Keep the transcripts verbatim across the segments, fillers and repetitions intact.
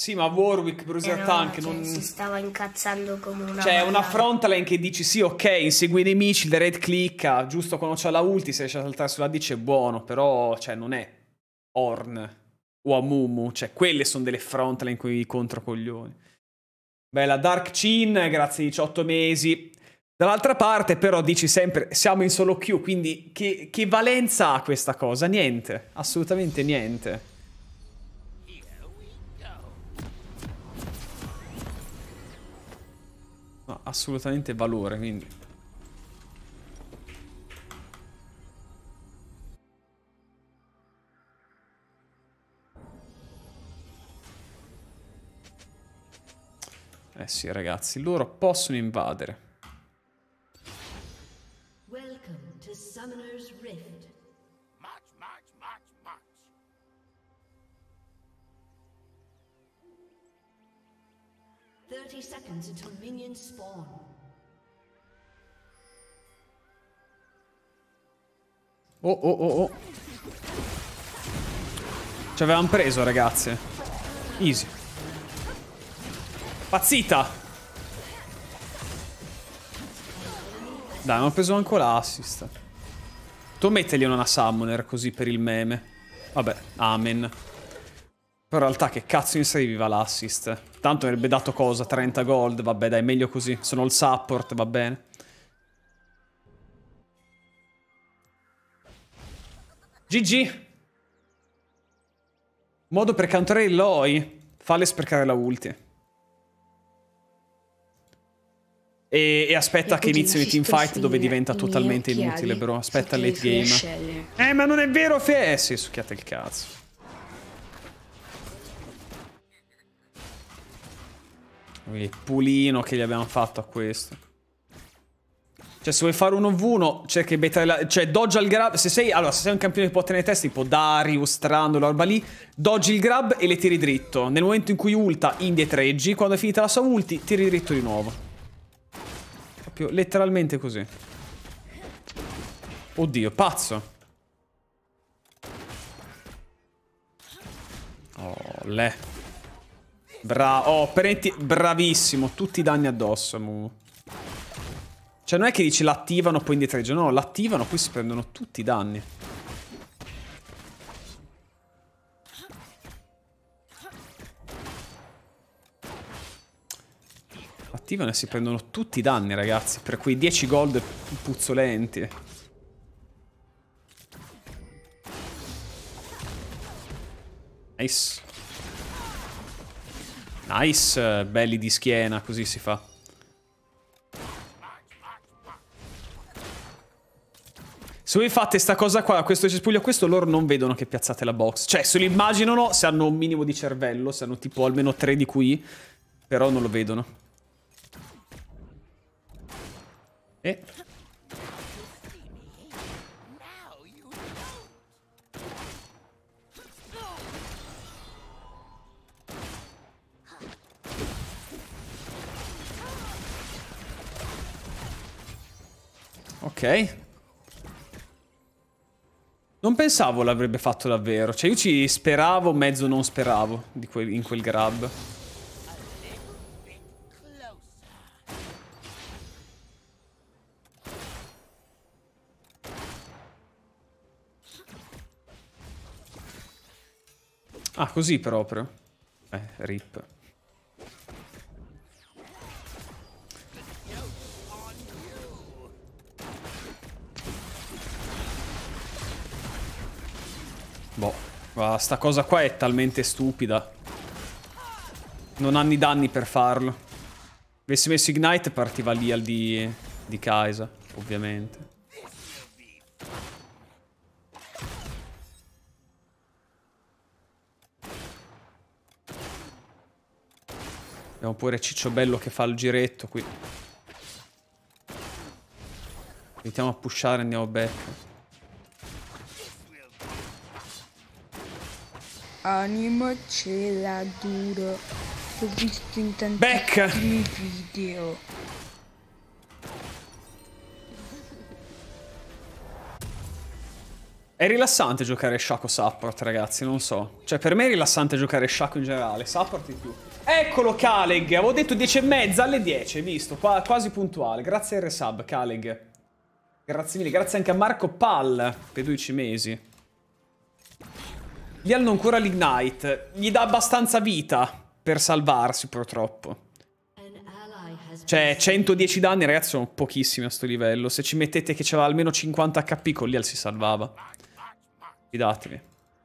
Sì, ma Warwick, Bruiser Eh no, Tank cioè, non... si stava incazzando come una Cioè, una maiala. frontline che dici sì, ok, insegui i nemici, il red clicca, giusto quando c'ha la ulti, se riesce a saltare sulla D C è buono, però, cioè, non è Ornn o Amumu, cioè, quelle sono delle frontline con i controcoglioni. Bella, Dark Chin, grazie ai diciotto mesi. Dall'altra parte, però, dici sempre, siamo in solo queue, quindi che, che valenza ha questa cosa? Niente, assolutamente niente. No, assolutamente valore, quindi. Eh sì, ragazzi, loro possono invadere. Welcome to Summoner's Rift. March, march, march, march. thirty seconds until minions spawn. Oh, oh, oh, oh. Ci avevamo preso, ragazzi. Easy. Pazzita! Dai, non ho preso ancora l'assist. Tu mettegli una summoner così per il meme. Vabbè, amen. Però in realtà che cazzo mi serviva l'assist? Tanto avrebbe dato cosa? trenta gold? Vabbè, dai, meglio così. Sono il support, va bene. G G. Modo per counterare il Loi. Falle sprecare la ulti. E, e aspetta che inizino i teamfight dove diventa totalmente inutile, bro. Aspetta il late game. Eh, ma non è vero, Fe... Eh sì, succhiate il cazzo. Il pulino che gli abbiamo fatto a questo. Cioè, se vuoi fare uno vu uno, cerca beta la... Cioè, dodge il grab. Se sei... Allora, se sei un campione che può tenere testa, tipo Darius, Trando, la roba lì, dodge il grab e le tiri dritto. Nel momento in cui ulta, indietreggi. Quando è finita la sua ulti, tiri dritto di nuovo. Proprio letteralmente così. Oddio, pazzo. Oh, le. Bra... Oh, prendi... Bravissimo. Tutti i danni addosso, Mu. Cioè non è che dici l'attivano poi indietreggiano, no, l'attivano poi si prendono tutti i danni. Attivano e si prendono tutti i danni, ragazzi, per quei dieci gold puzzolenti. Nice. Nice, belli di schiena, così si fa. Se voi fate sta cosa qua, questo cespuglio a questo, loro non vedono che piazzate la box. Cioè, se lo immaginano, se hanno un minimo di cervello, se hanno tipo almeno tre di qui, però non lo vedono. E... Ok. Non pensavo l'avrebbe fatto davvero. Cioè io ci speravo, mezzo non speravo di quel, in quel grab. Ah, così proprio. Eh, rip. Boh, guarda, sta cosa qua è talmente stupida. Non hanno i danni per farlo. Avessi messo Ignite partiva lì al di, di Kai'Sa, ovviamente. Abbiamo pure Ciccio Bello che fa il giretto qui. Iniziamo a pushare e andiamo back. Anima ce la duro. L'ho visto in tantissimi video. È rilassante giocare Shaco support, ragazzi, non so. Cioè, per me è rilassante giocare Shaco in generale. Support di più. Eccolo, Kaleg. Avevo detto dieci e mezza alle dieci, hai visto? Qua, quasi puntuale. Grazie a R-Sub, Kaleg. Grazie mille. Grazie anche a Marco Pal per dodici mesi. Gli hanno ancora l'Ignite. Gli dà abbastanza vita per salvarsi, purtroppo. Cioè, centodieci danni, ragazzi, sono pochissimi a sto livello. Se ci mettete che c'aveva almeno cinquanta H P, con Lial si salvava. Fidatevi.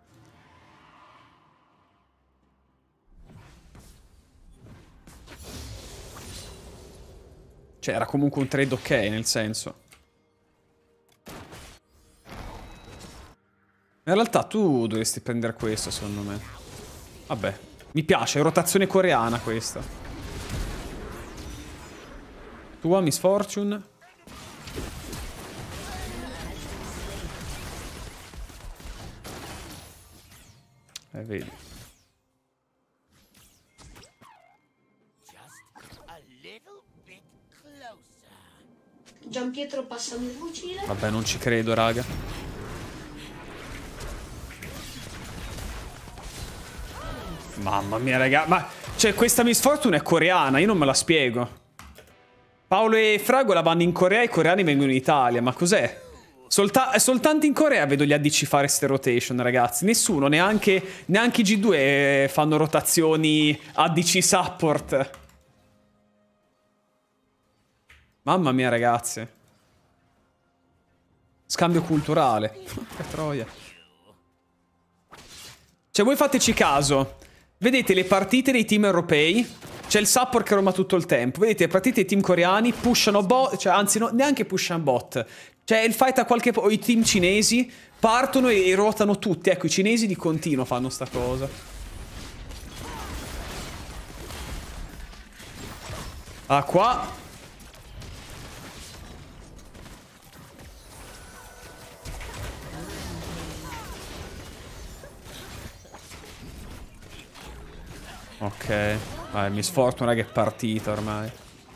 Cioè, era comunque un trade ok, nel senso. In realtà tu dovresti prendere questo, secondo me. Vabbè. Mi piace, è rotazione coreana questa. Tua Miss Fortune. Eh, vedi. Gianpietro passami il fucile. Vabbè, non ci credo, raga. Mamma mia, raga. Ma, cioè, questa Miss Fortune è coreana, io non me la spiego. Paolo e Fragola vanno in Corea e i coreani vengono in Italia, ma cos'è? Solta soltanto in Corea vedo gli A D C fare ste rotation, ragazzi. Nessuno, neanche, neanche i G due fanno rotazioni A D C support. Mamma mia, ragazzi. Scambio culturale. Che troia. Cioè, voi fateci caso. Vedete le partite dei team europei? C'è il support che roma tutto il tempo. Vedete le partite dei team coreani pushano bot. Cioè, anzi, no, neanche pushano bot. Cioè, il fight a qualche... O i team cinesi partono e, e ruotano tutti. Ecco, i cinesi di continuo fanno sta cosa. Ah, qua... Ok, vai, mi sforzo, raga, è partita ormai.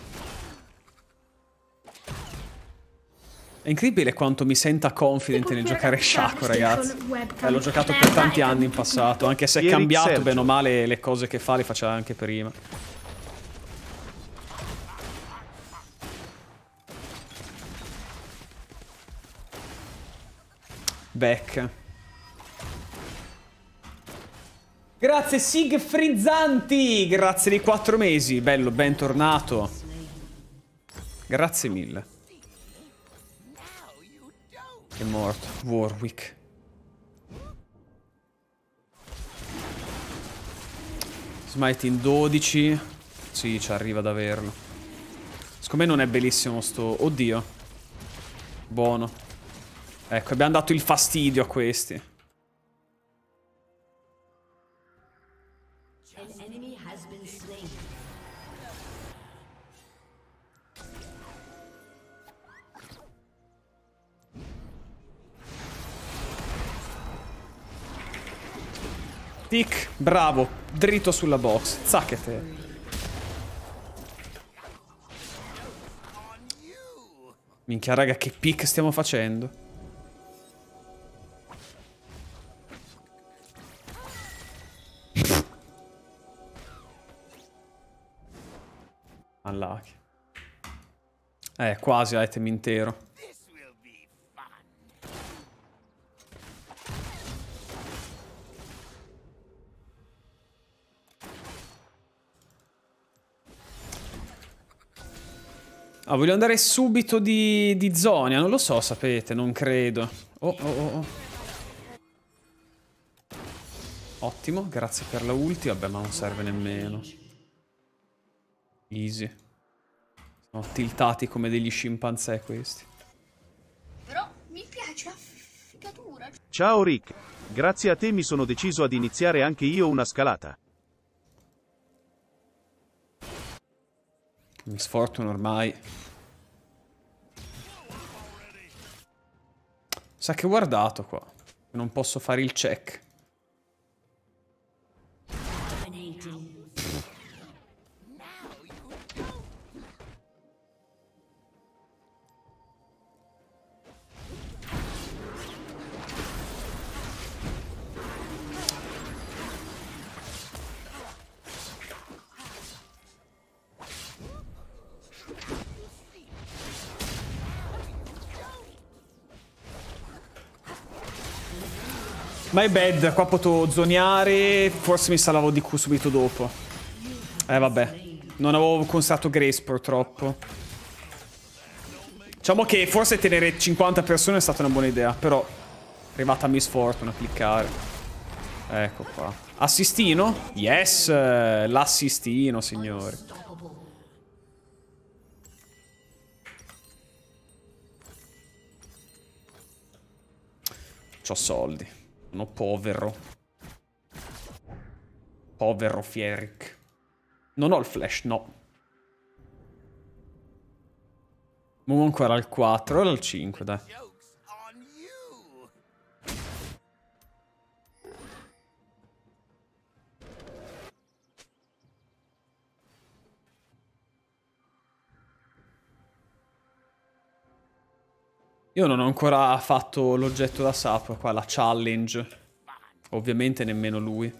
È incredibile quanto mi senta confident nel giocare Shaco, ragazzi. Eh, l'ho giocato per tanti anni in passato, anche se è cambiato bene o male le cose che fa le faceva anche prima. Back. Grazie Sig Frizzanti, grazie di quattro mesi, bello, bentornato. Grazie mille. È morto, Warwick. Smite in dodici. Sì, ci arriva ad averlo. Secondo me non è bellissimo sto... Oddio. Buono. Ecco, abbiamo dato il fastidio a questi. Tic, bravo, dritto sulla box. Zacchete. Minchia, raga, che pick stiamo facendo? Unlucky. Eh, quasi item intero. Ah, voglio andare subito di, di Zonia. Non lo so, sapete, non credo. Oh, oh, oh, oh. Ottimo, grazie per la ulti. Vabbè, ma non serve nemmeno. Easy. Sono tiltati come degli scimpanzé questi. Però mi piace la figatura. Ciao Rick. Grazie a te mi sono deciso ad iniziare anche io una scalata. Mi sfortuno ormai. Sa che ho guardato qua. Non posso fare il check. My bad, qua potevo zoneare, forse mi salvavo di Q subito dopo. Eh vabbè, non avevo considerato Grace purtroppo. Diciamo che forse tenere cinquanta persone è stata una buona idea, però è arrivata Miss Fortune a cliccare. Ecco qua. Assistino? Yes, l'assistino, signori. C'ho soldi. Sono povero. Povero Fieric. Non ho il flash, no. Muovo ancora al quattro, ora al cinque, dai. Io non ho ancora fatto l'oggetto da sapo, qua la challenge. Ovviamente nemmeno lui.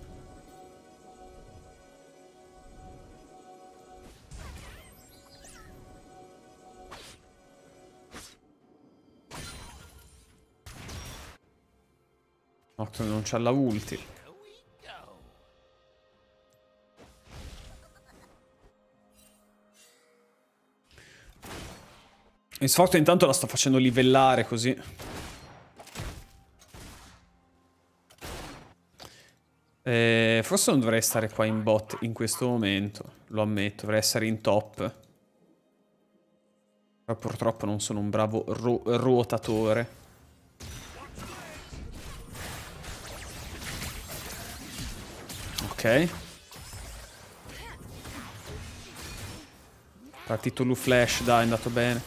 Nocturne non c'ha la ulti. In sforzo intanto la sto facendo livellare così. Eh, forse non dovrei stare qua in bot in questo momento. Lo ammetto, dovrei essere in top. Ma purtroppo non sono un bravo ru ruotatore. Ok. Partito Lu Flash, dai, è andato bene.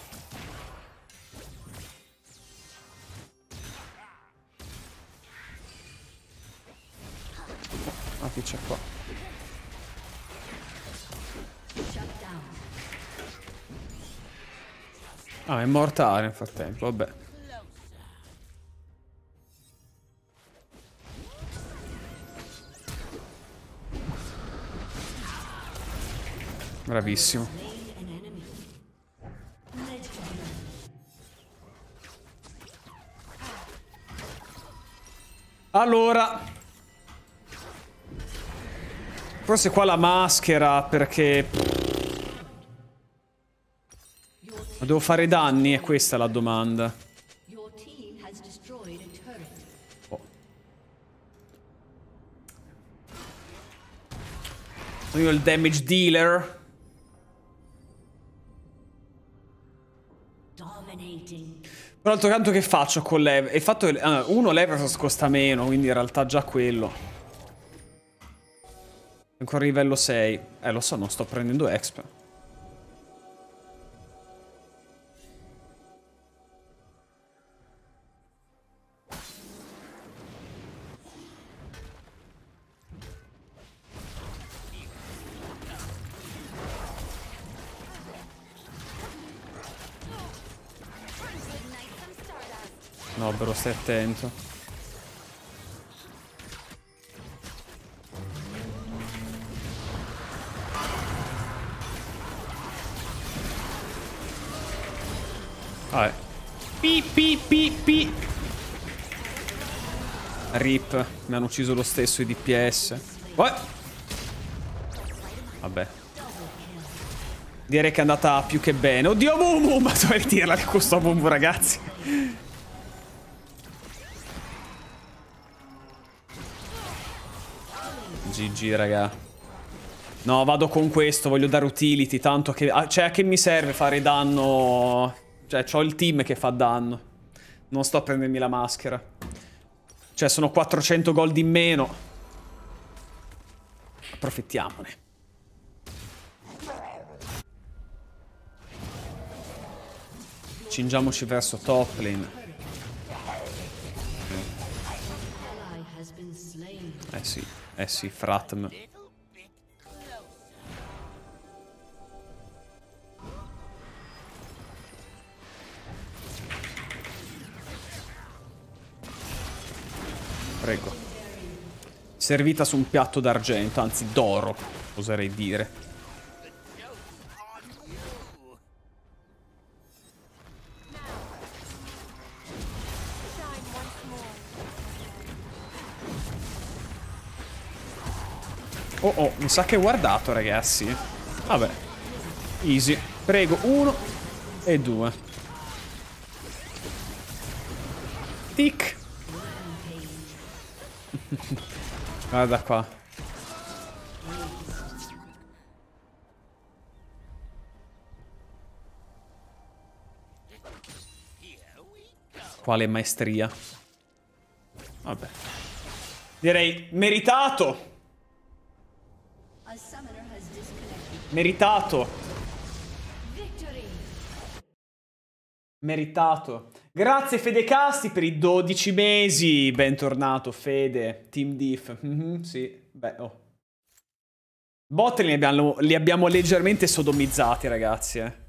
Ah, chi c'è qua? Ah, è morta nel frattempo, vabbè. Bravissimo. Allora, forse qua la maschera perché ma devo fare danni, è questa la domanda. Oh. Sono io il damage dealer. Però d'altro canto che faccio con l'Ever? Il fatto che uh, uno l'Ever costa meno, quindi in realtà già quello. Ancora livello sei. Eh, lo so, non sto prendendo exp. No, però stai attento. Vabbè. Pi pi pi pi. Rip. Mi hanno ucciso lo stesso i D P S. What? Vabbè. Direi che è andata più che bene. Oddio, Mumu! Ma dovrei tirarla di questo Mumu, ragazzi. G G, raga. No, vado con questo. Voglio dare utility. Tanto che... Cioè, a che mi serve fare danno? Cioè, c'ho il team che fa danno. Non sto a prendermi la maschera. Cioè, sono quattrocento gold in meno. Approfittiamone. Cingiamoci verso top lane. Eh sì, eh sì, Fratm. Prego. Servita su un piatto d'argento, anzi d'oro, oserei dire. Oh oh, mi sa che ho guardato, ragazzi. Vabbè. Easy. Prego, uno e due. Tic. Guarda qua. Quale maestria. Vabbè. Direi meritato. Meritato. Meritato. Grazie Fedecasti per i dodici mesi. Bentornato Fede. Team Diff. Mm-hmm, sì. Beh, oh. Bot li abbiamo, li abbiamo leggermente sodomizzati, ragazzi, eh.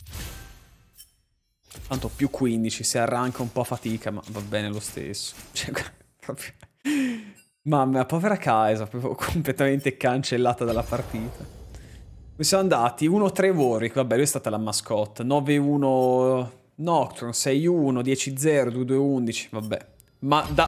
Tanto più quindici, si arranca un po' a fatica, ma va bene lo stesso. Cioè, proprio... Mamma, povera Kaisa, proprio completamente cancellata dalla partita. Qui siamo andati uno tre Warwick, vabbè, lui è stata la mascotte. nove uno Nocturne, sei uno, dieci zero, due due undici, vabbè. Ma da...